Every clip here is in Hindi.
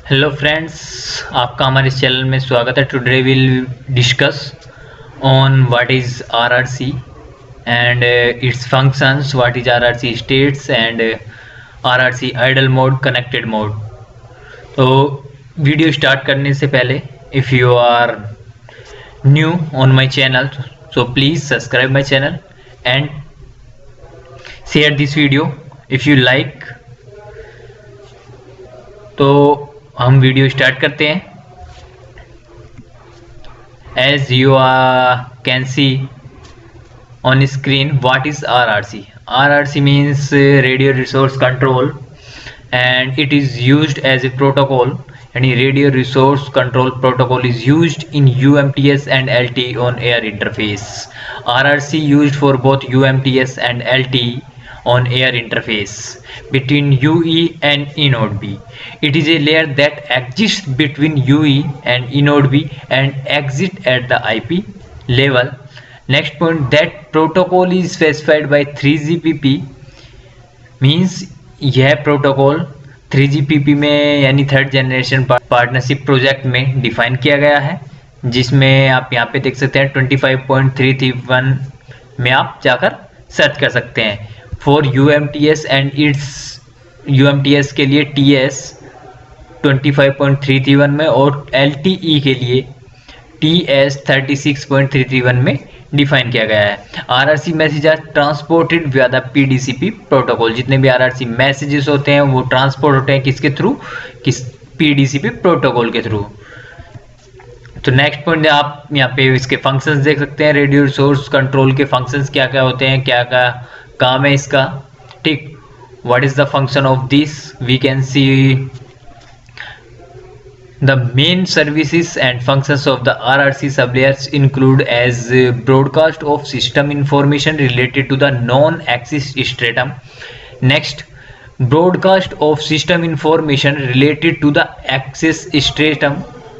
हेलो फ्रेंड्स, आपका हमारे इस चैनल में स्वागत है। Today will discuss on what is RRC and its functions, what is RRC states and RRC idle mode, connected mode. तो वीडियो स्टार्ट करने से पहले, if you are new on my channel, so please subscribe my channel and share this video if you like. तो हम वीडियो स्टार्ट करते हैं। As you can see on screen, what is RRC? RRC means radio resource control and it is used as a protocol, and radio resource control protocol is used in UMTS and LTE on air interface. RRC used for both UMTS and LTE on air interface between UE and eNode B. It is a layer that exists between UE and eNode B and exit at the IP level. Next point, that protocol is specified by 3GPP, means यह प्रोटोकॉल 3GPP में यानी थर्ड जनरेशन पार्टनरशिप प्रोजेक्ट में डिफाइन किया गया है, जिसमें आप यहाँ पे देख सकते हैं 25.331 में आप जाकर सर्च कर सकते हैं। For UMTS and its UMTS के लिए TS 25.331 में और LTE के लिए TS 36.331 में डिफाइन किया गया है। RRC message are transported via the PDCP protocol. जितने भी आरआरसी मैसेजेस होते हैं वो ट्रांसपोर्ट होते हैं किसके थ्रू? PDCP प्रोटोकॉल के थ्रू। तो नेक्स्ट पॉइंट, आप यहाँ पे इसके फंक्शंस देख सकते हैं। रेडियो रिसोर्स कंट्रोल के फंक्शंस क्या क्या होते हैं, क्या क्या काम है इसका, ठीक। What is the function of this? We can see the main services and functions of the RRC sublayers include as broadcast of system information related to the non-access stratum. Next, broadcast of system information related to the access stratum.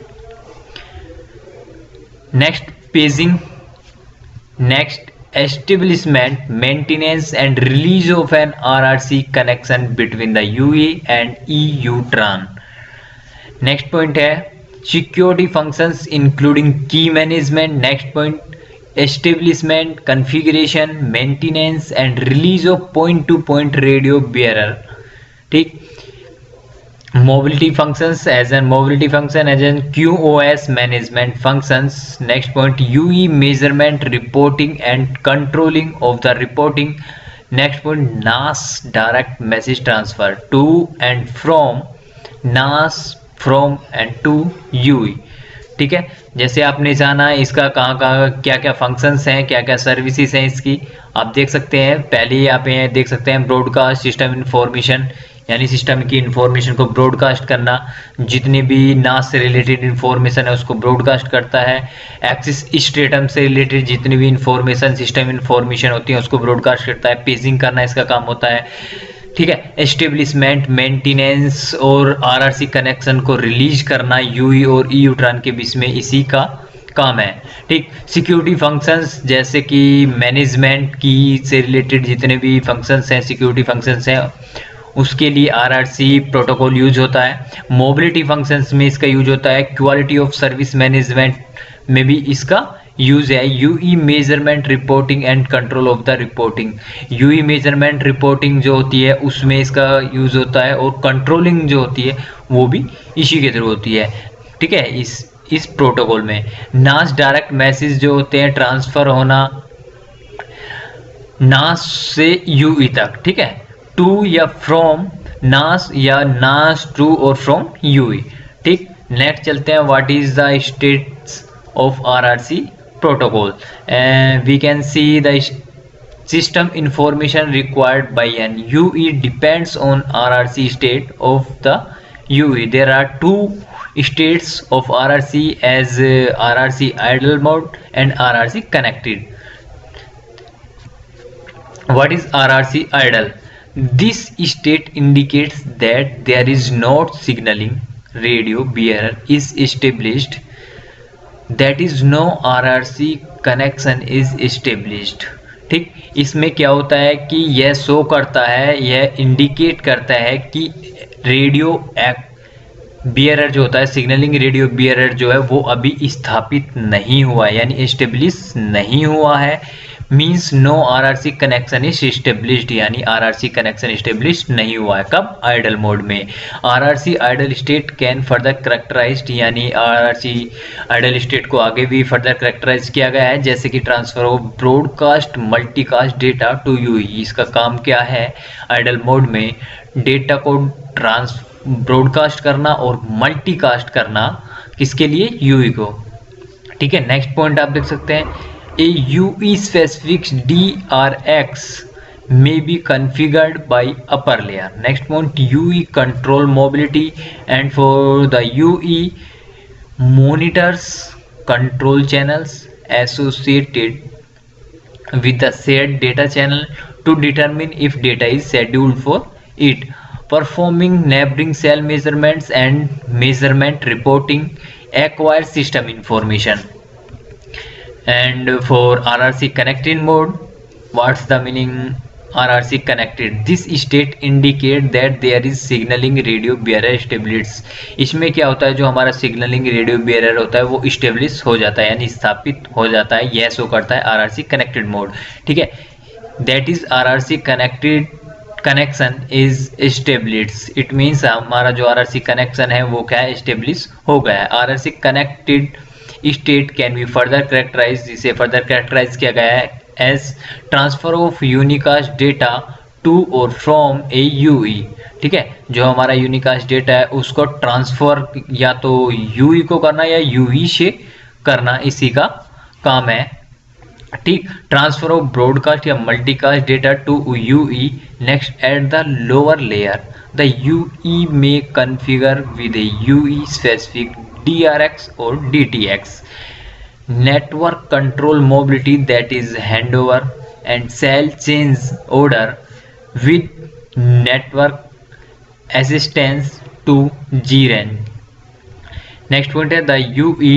Next, paging. Next, establishment, maintenance and release of an RRC connection between the UE and EU TRAN. Next point है security functions including key management. Next point, establishment, configuration, maintenance and release of point to point radio bearer, ठीक। Mobility functions as an mobility function as an QoS management functions. Next point, UE measurement, reporting and controlling of the reporting. Next point, NAS direct message transfer to and from NAS from and to UE, ठीक है। जैसे आपने जाना इसका कहाँ क्या क्या फंक्शंस हैं, क्या क्या सर्विसेज हैं इसकी, आप देख सकते हैं। पहले ही आप यहाँ देख सकते हैं ब्रॉडकास्ट सिस्टम इंफॉर्मेशन, यानी सिस्टम की इंफॉर्मेशन को ब्रॉडकास्ट करना, जितनी भी NAS से रिलेटेड इंफॉर्मेशन है उसको ब्रॉडकास्ट करता है। एक्सेस स्टेटम से रिलेटेड जितनी भी इंफॉर्मेशन, सिस्टम इंफॉर्मेशन होती है उसको ब्रॉडकास्ट करता है। पेजिंग करना इसका काम होता है, ठीक है। एस्टेब्लिशमेंट, मेंटेनेंस और आरआरसी कनेक्शन को रिलीज करना UE और EU ट्रान के बीच में इसी का काम है, ठीक। सिक्योरिटी फंक्शंस जैसे कि मैनेजमेंट की से रिलेटेड जितने भी फंक्शंस हैं, सिक्योरिटी फंक्शंस हैं, उसके लिए आरआरसी प्रोटोकॉल यूज होता है। मोबिलिटी फंक्शंस में इसका यूज होता है। क्वालिटी ऑफ सर्विस मैनेजमेंट में भी इसका यूज है। UE measurement, reporting and control of the reporting. UE measurement, reporting जो होती है उसमें इसका यूज होता है, और कंट्रोलिंग जो होती है वो भी इसी के थ्रू होती है, ठीक है, इस प्रोटोकॉल में। NAS डायरेक्ट मैसेज जो होते हैं, ट्रांसफर होना NAS से UE तक, ठीक है, टू या फ्रॉम NAS या NAS टू और फ्रॉम UE, ठीक। नेक्स्ट चलते हैं, what is the states of RRC protocol, and we can see the system information required by an UE depends on RRC state of the UE. There are two states of RRC as RRC idle mode and RRC connected. What is RRC idle? This state indicates that there is not signaling, radio bearer is established, that is no RRC connection is established, ठीक। इसमें क्या होता है कि यह शो करता है, यह इंडिकेट करता है कि रेडियो बियरर जो होता है, सिग्नलिंग रेडियो बियरर जो है वो अभी स्थापित नहीं हुआ है, यानी एस्टेब्लिश नहीं हुआ है। Means no RRC connection is established, यानी आरआरसी कनेक्शन एस्टेब्लिश नहीं हुआ है। कब? आइडल मोड में। RRC idle state can further characterized, यानी आरआरसी आइडल स्टेट को आगे भी फर्दर करेक्टराइज किया गया है, जैसे कि transfer of broadcast multicast data to UE. इसका काम क्या है? आइडल मोड में डेटा को ब्रॉडकास्ट करना और मल्टीकास्ट करना, किसके लिए? यूई को। ठीक है, नेक्स्ट पॉइंट आप देख सकते हैं, a UE specific DRX may be configured by upper layer. Next point, UE control mobility, and for the UE monitors control channels associated with the shared data channel to determine if data is scheduled for it, performing neighboring cell measurements and measurement reporting, acquire system information. And for RRC connected mode, what's the meaning RRC connected? This state indicate that there is signaling radio bearer established. इसमें क्या होता है, जो हमारा सिग्नलिंग रेडियो बेयरर होता है वो स्टेब्लिश हो जाता है, यानी स्थापित हो जाता है, यह शो करता है RRC कनेक्टेड मोड। ठीक है, that is RRC connected connection is established. It means हमारा जो RRC कनेक्शन है वो क्या है? एस्टेब्लिश हो गया है। RRC connected state can be further characterize, जिसे फर्दर करेक्टराइज किया गया है as transfer of unicast data to और फ्रॉम ए यूई। ठीक है, जो हमारा यूनिकास्ट डेटा है उसको ट्रांसफर या तो यूई को करना या यूई से करना, इसी का काम है। ठीक, ट्रांसफर ऑफ ब्रॉडकास्ट या multicast data to UE. Next, at the lower layer the UE में configure with a UE specific DRX or DTX. Network control mobility, that is handover and cell change order with network assistance to GRAN. Next point है the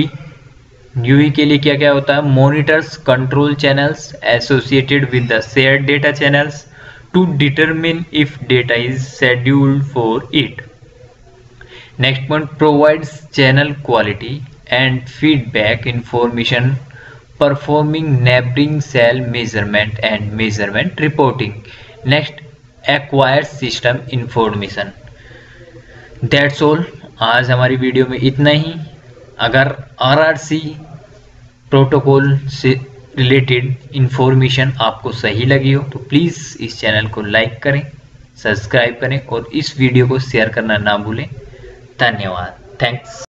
UE के लिए क्या क्या होता है? Monitors control channels associated with the shared data channels to determine if data is scheduled for it. Next point, provides channel quality and feedback information, performing neighboring cell measurement and measurement reporting. Next, acquires system information. That's all. आज हमारी वीडियो में इतना ही। अगर RRC प्रोटोकॉल से रिलेटेड इंफॉर्मेशन आपको सही लगी हो तो प्लीज़ इस चैनल को लाइक करें, सब्सक्राइब करें और इस वीडियो को शेयर करना ना भूलें। धन्यवाद। थैंक्स।